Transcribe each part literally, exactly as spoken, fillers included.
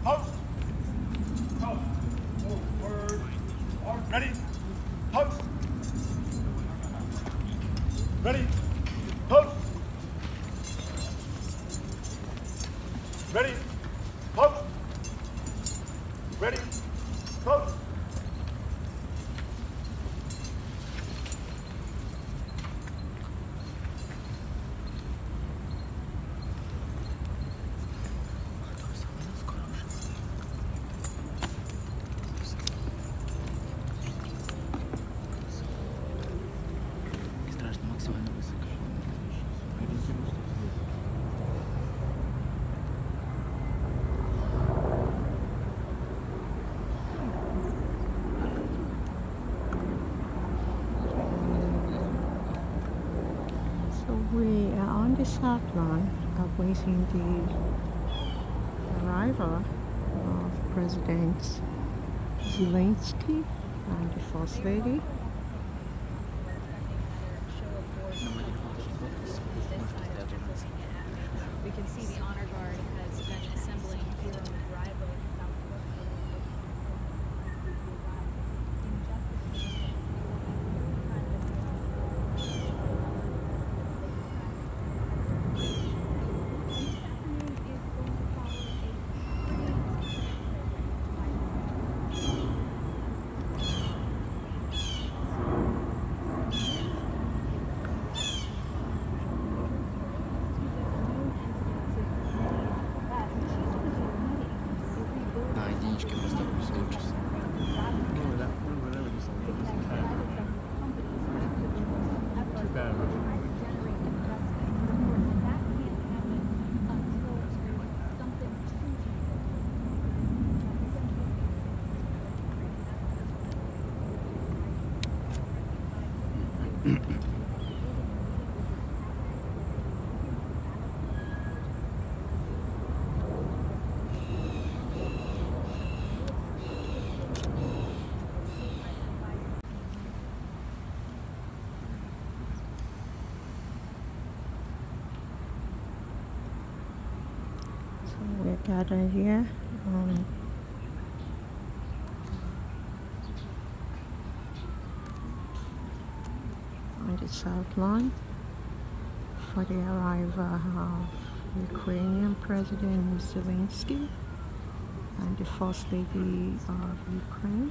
Post. Post. Forward. Ready. Post. Ready. Post. Ready. Post. Ready. Post. We are on the south line, awaiting the arrival of President Zelensky and the First Lady. We can see the honor guard has been assembling here on the driveway. We're gathered here um, on the south line for the arrival of Ukrainian President Zelensky and the First Lady of Ukraine.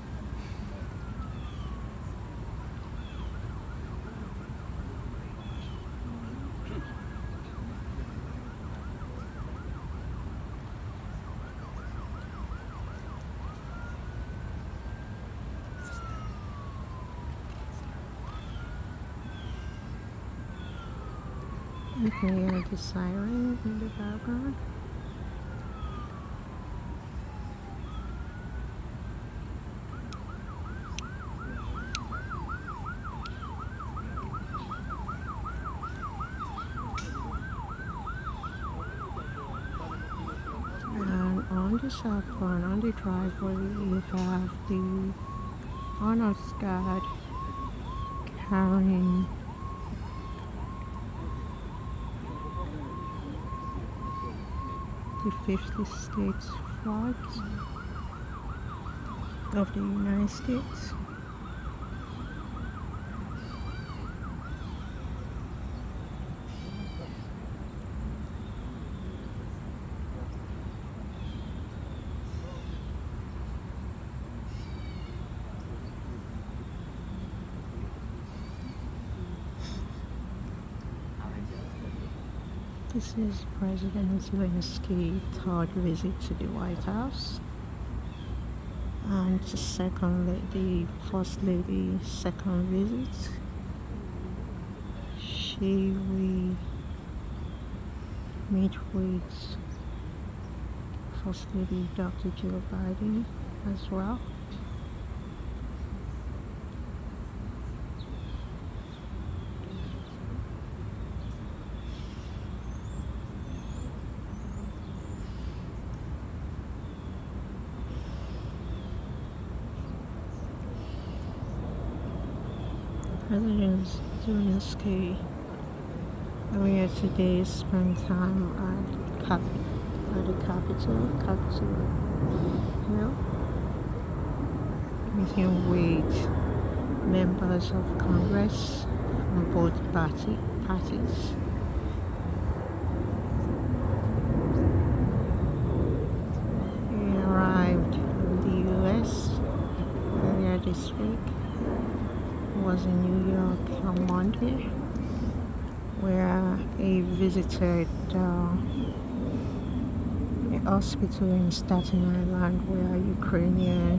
You can hear the siren in the background. And on the south lawn, on the driveway, you have the honor guard carrying the fifty states flags of the United States. This is President Zelenskyy's third visit to the White House, and the second lady, First Lady's second visit. She will meet with First Lady Doctor Joe Biden as well. President Zelensky earlier today spent time at Cap at the capital, capital Hill, meeting with members of Congress from both party, parties. He arrived in the U S earlier this week. He was in New York on Monday, where he visited uh, a hospital in Staten Island where Ukrainian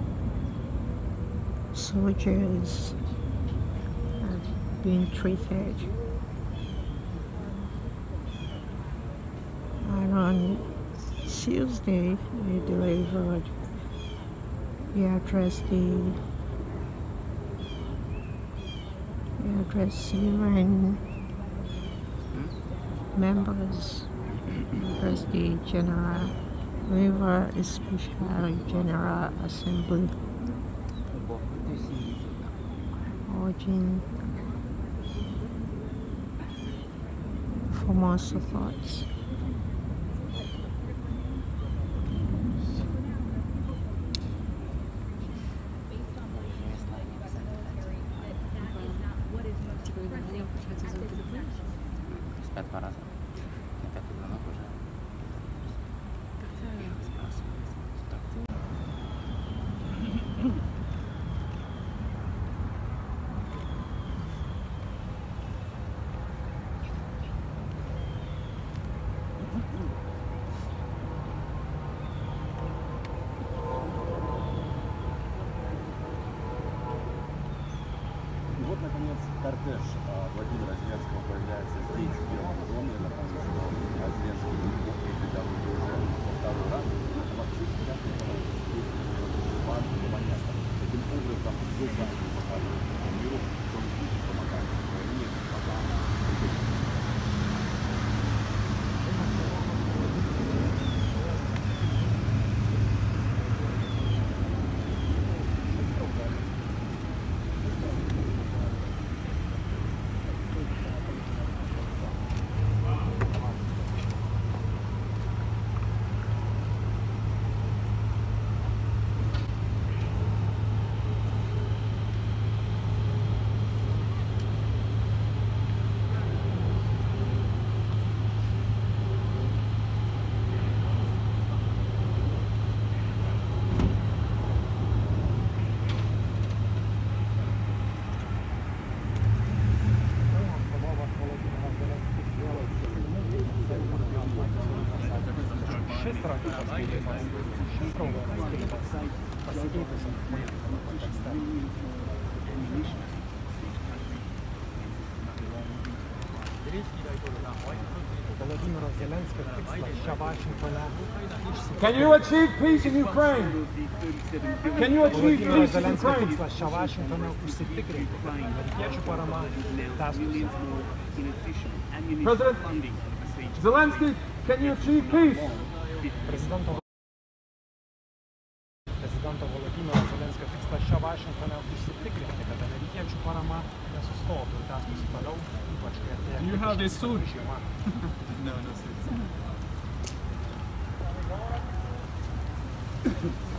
soldiers have been treated. And on Tuesday, he delivered, he addressed the he addressed U N members, addressed the General River Special General Assembly, urging for more support. Два раза. И так и звонок уже. Первый сбрасывается. И вот, наконец, кортеж Владимира Зеленского появляется здесь, в Белом доме. Я напомню, что Зеленский этой дороги уже во второй раз. Вообще сейчас важно, понятно. Таким образом, глобально показывает миру, что он будет помогать Украине, пока Can you achieve peace in Ukraine? Can you achieve peace in Ukraine? President Zelensky, can you achieve peace? Президента Володимира Зеленського tikslas čia Vašingtone užsitikrinti, kad amerikiečių parama nesustotų ir tęstųsi toliau, ypač kai artėja You have a suit. žiema. No, no suits.